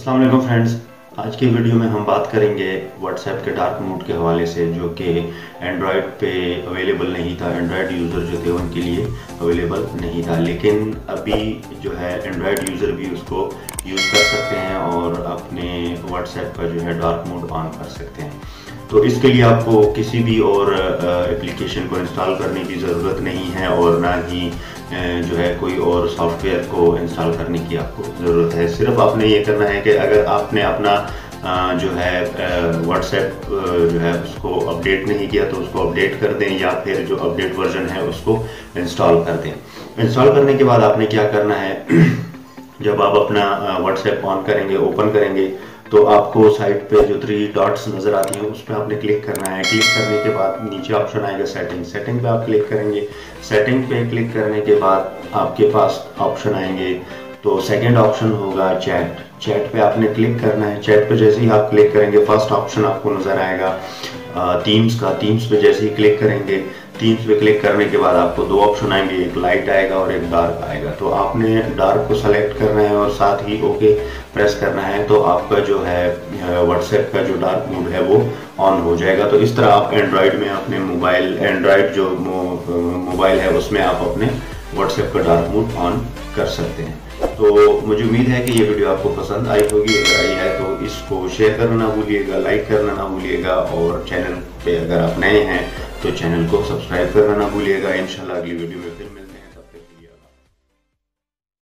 अस्सलाम वालेकुम फ्रेंड्स। आज की वीडियो में हम बात करेंगे व्हाट्सएप के डार्क मोड के हवाले से, जो कि एंड्रॉयड पे अवेलेबल नहीं था। एंड्रॉयड यूज़र जो थे उनके लिए अवेलेबल नहीं था, लेकिन अभी जो है एंड्रॉयड यूज़र भी उसको यूज़ कर सकते हैं और अपने व्हाट्सएप का जो है डार्क मोड ऑन कर सकते हैं। तो इसके लिए आपको किसी भी और एप्लीकेशन को इंस्टॉल करने की ज़रूरत नहीं है और ना ही जो है कोई और सॉफ्टवेयर को इंस्टॉल करने की आपको ज़रूरत है। सिर्फ आपने ये करना है कि अगर आपने अपना जो है व्हाट्सएप जो है उसको अपडेट नहीं किया तो उसको अपडेट कर दें, या फिर जो अपडेट वर्जन है उसको इंस्टॉल कर दें। इंस्टॉल करने के बाद आपने क्या करना है जब आप अपना व्हाट्सएप ऑन करेंगे, ओपन करेंगे, तो आपको साइड पे जो 3 डॉट्स नज़र आती हैं उस पर आपने क्लिक करना है। क्लिक करने के बाद नीचे ऑप्शन आएगा सेटिंग। सेटिंग पे आप क्लिक करेंगे। सेटिंग पे क्लिक करने के बाद आपके पास ऑप्शन आएंगे, तो सेकंड ऑप्शन होगा चैट। चैट पे आपने क्लिक करना है। चैट पे जैसे ही आप क्लिक करेंगे फर्स्ट ऑप्शन आपको नज़र आएगा थीम्स का। थीम्स पे जैसे ही क्लिक करेंगे, थीम्स पे क्लिक करने के बाद आपको 2 ऑप्शन आएंगे, एक लाइट आएगा और एक डार्क आएगा। तो आपने डार्क को सेलेक्ट करना है और साथ ही ओके प्रेस करना है, तो आपका जो है व्हाट्सएप का जो डार्क मोड है वो ऑन हो जाएगा। तो इस तरह आप एंड्रॉयड में अपने एंड्रॉयड जो मोबाइल है उसमें आप अपने व्हाट्सएप का डार्क मोड ऑन कर सकते हैं। तो मुझे उम्मीद है कि ये वीडियो आपको पसंद आई होगी। अगर आई है तो इसको शेयर करना ना भूलिएगा, लाइक करना ना भूलिएगा, और चैनल पे अगर आप नए हैं तो चैनल को सब्सक्राइब करना ना भूलिएगा। इंशाल्लाह अगली वीडियो में फिर